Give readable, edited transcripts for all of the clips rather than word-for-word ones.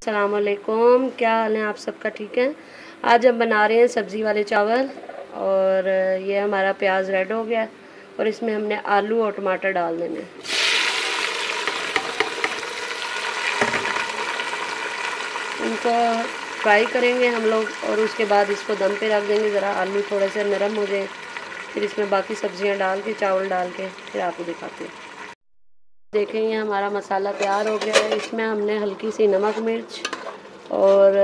अस्सलामुअलैकुम, क्या हाल है आप सबका? ठीक है। आज हम बना रहे हैं सब्ज़ी वाले चावल और ये हमारा प्याज रेड हो गया और इसमें हमने आलू और टमाटर डाल देने हैं। इनको फ्राई करेंगे हम लोग और उसके बाद इसको दम पे रख देंगे, ज़रा आलू थोड़े से नरम हो जाए, फिर इसमें बाकी सब्ज़ियाँ डाल के चावल डाल के फिर आपको दिखाते हैं। देखें ये हमारा मसाला तैयार हो गया है। इसमें हमने हल्की सी नमक मिर्च और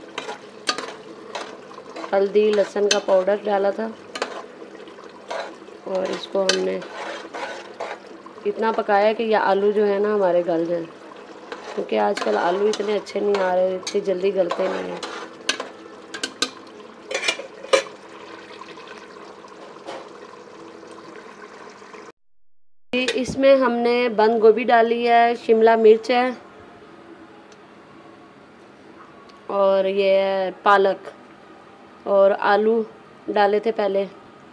हल्दी लहसुन का पाउडर डाला था और इसको हमने इतना पकाया कि ये आलू जो है ना हमारे गल जाए, क्योंकि आजकल आलू इतने अच्छे नहीं आ रहे, इतनी जल्दी गलते नहीं हैं। इसमें हमने बंद गोभी डाली है, शिमला मिर्च है और ये पालक और आलू डाले थे पहले।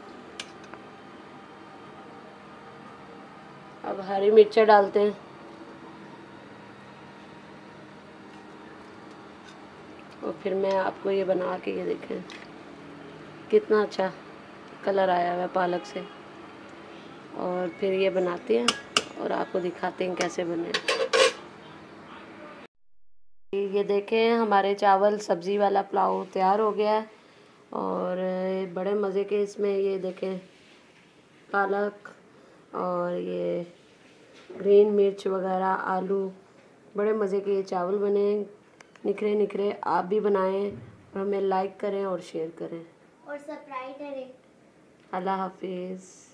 अब हरी मिर्चें डालते हैं और फिर मैं आपको ये बना के ये देखें कितना अच्छा कलर आया हुआ है पालक से। और फिर ये बनाते हैं और आपको दिखाते हैं कैसे बने। ये देखें हमारे चावल सब्ज़ी वाला पुलाव तैयार हो गया है और बड़े मज़े के इसमें ये देखें पालक और ये ग्रीन मिर्च वगैरह आलू, बड़े मज़े के ये चावल बने, निखरे निखरे। आप भी बनाएं और हमें लाइक करें और शेयर करें और सब्सक्राइब करें। अल्लाह हाफिज़।